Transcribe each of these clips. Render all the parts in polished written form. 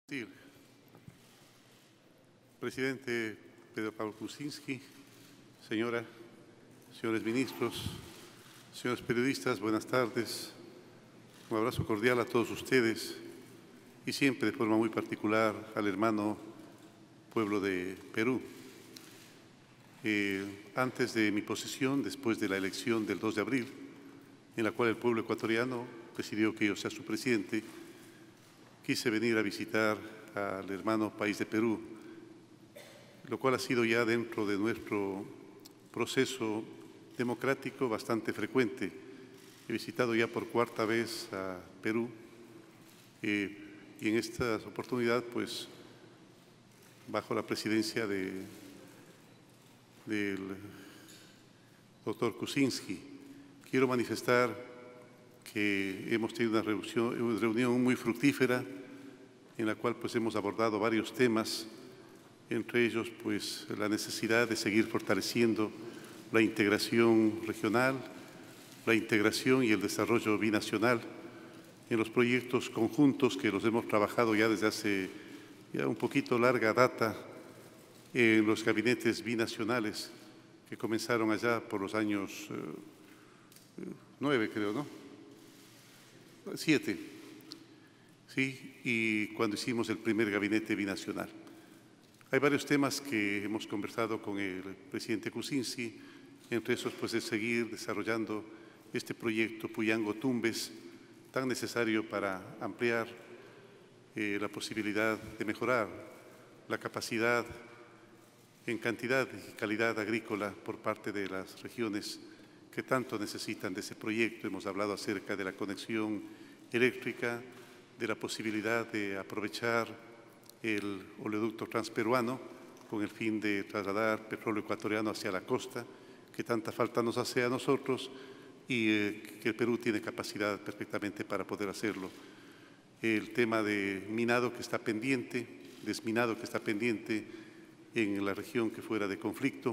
Sí. Presidente Pedro Pablo Kuczynski, señores ministros, señores periodistas, buenas tardes. Un abrazo cordial a todos ustedes y siempre de forma muy particular al hermano pueblo de Perú. Antes de mi posesión, después de la elección del 2 de abril, en la cual el pueblo ecuatoriano decidió que yo sea su presidente, quise venir a visitar al hermano país de Perú, lo cual ha sido ya dentro de nuestro proceso democrático bastante frecuente. He visitado ya por cuarta vez a Perú y en esta oportunidad, pues, bajo la presidencia del doctor Kuczynski, quiero manifestar que hemos tenido una reunión muy fructífera en la cual pues hemos abordado varios temas, entre ellos pues la necesidad de seguir fortaleciendo la integración regional, la integración y el desarrollo binacional en los proyectos conjuntos que los hemos trabajado ya desde hace ya un poquito larga data en los gabinetes binacionales que comenzaron allá por los años 9, creo, ¿no? 7, ¿sí? Y cuando hicimos el primer gabinete binacional. Hay varios temas que hemos conversado con el presidente Kuczynski, entre esos pues es seguir desarrollando este proyecto Puyango-Tumbes, tan necesario para ampliar la posibilidad de mejorar la capacidad en cantidad y calidad agrícola por parte de las regiones que tanto necesitan de ese proyecto. Hemos hablado acerca de la conexión eléctrica, de la posibilidad de aprovechar el oleoducto transperuano con el fin de trasladar petróleo ecuatoriano hacia la costa, que tanta falta nos hace a nosotros y que el Perú tiene capacidad perfectamente para poder hacerlo. El tema de minado que está pendiente, desminado que está pendiente en la región que fuera de conflicto,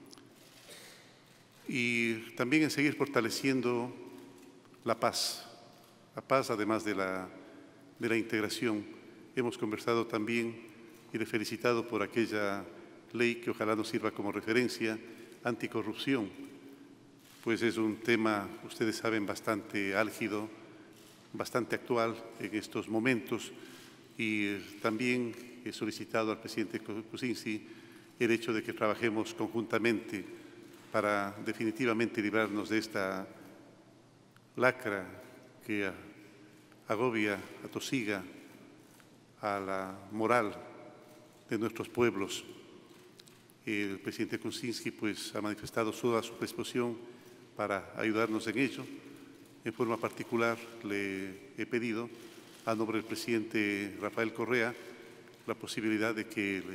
y también en seguir fortaleciendo la paz además de la integración. Hemos conversado también y le he felicitado por aquella ley que ojalá nos sirva como referencia, anticorrupción, pues es un tema, ustedes saben, bastante álgido, bastante actual en estos momentos, y también he solicitado al presidente Kuczynski el hecho de que trabajemos conjuntamente para definitivamente librarnos de esta lacra que agobia, atosiga a la moral de nuestros pueblos. El presidente Kuczynski pues ha manifestado toda su predisposición para ayudarnos en ello. En forma particular le he pedido a nombre del presidente Rafael Correa la posibilidad de que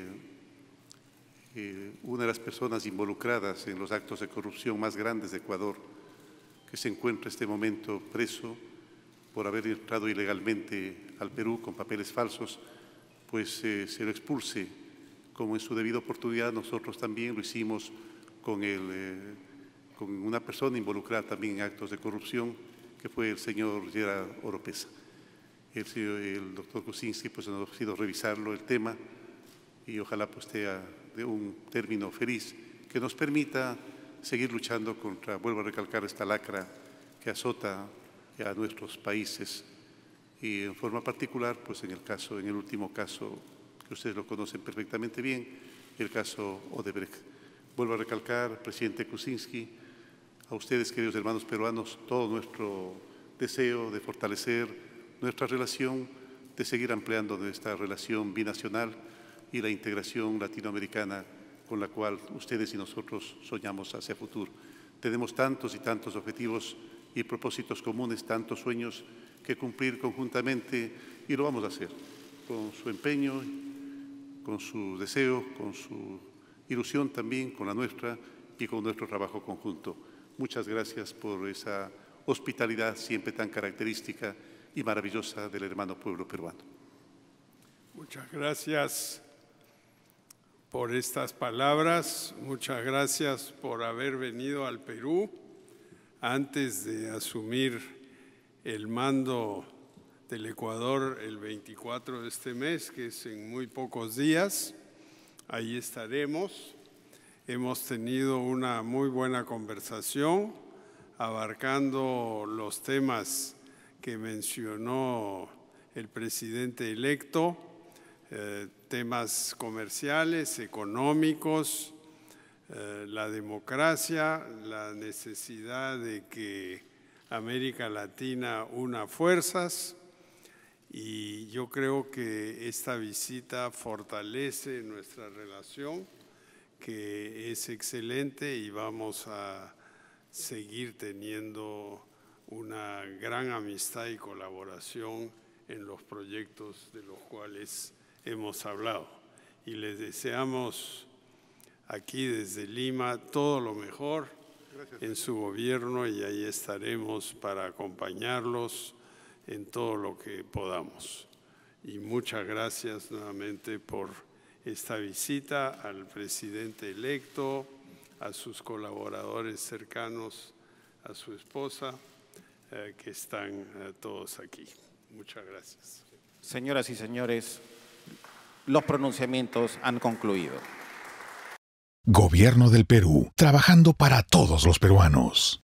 una de las personas involucradas en los actos de corrupción más grandes de Ecuador, que se encuentra en este momento preso por haber entrado ilegalmente al Perú con papeles falsos, pues se lo expulse, como en su debida oportunidad nosotros también lo hicimos con una persona involucrada también en actos de corrupción, que fue el señor Gerard Oropesa. El doctor Kuczynski pues nos ha ofrecido revisarlo el tema y ojalá pues sea de un término feliz que nos permita seguir luchando contra, vuelvo a recalcar, esta lacra que azota a nuestros países y en forma particular pues en el último caso que ustedes lo conocen perfectamente bien, el caso Odebrecht. Vuelvo a recalcar, presidente Kuczynski, a ustedes, queridos hermanos peruanos, todo nuestro deseo de fortalecer nuestra relación, de seguir ampliando nuestra relación binacional y la integración latinoamericana con la cual ustedes y nosotros soñamos hacia el futuro. Tenemos tantos y tantos objetivos y propósitos comunes, tantos sueños que cumplir conjuntamente y lo vamos a hacer con su empeño, con su deseo, con su ilusión también, con la nuestra y con nuestro trabajo conjunto. Muchas gracias por esa hospitalidad siempre tan característica y maravillosa del hermano pueblo peruano. Muchas gracias por estas palabras, muchas gracias por haber venido al Perú antes de asumir el mando del Ecuador el 24 de este mes, que es en muy pocos días. Ahí estaremos. Hemos tenido una muy buena conversación abarcando los temas que mencionó el presidente electo, temas comerciales, económicos, la democracia, la necesidad de que América Latina una fuerzas, y yo creo que esta visita fortalece nuestra relación, que es excelente, y vamos a seguir teniendo una gran amistad y colaboración en los proyectos de los cuales hemos hablado. Y les deseamos aquí desde Lima todo lo mejor en su gobierno, y ahí estaremos para acompañarlos en todo lo que podamos. Y muchas gracias nuevamente por esta visita al presidente electo, a sus colaboradores cercanos, a su esposa, que están todos aquí. Muchas gracias. Señoras y señores, los pronunciamientos han concluido. Gobierno del Perú, trabajando para todos los peruanos.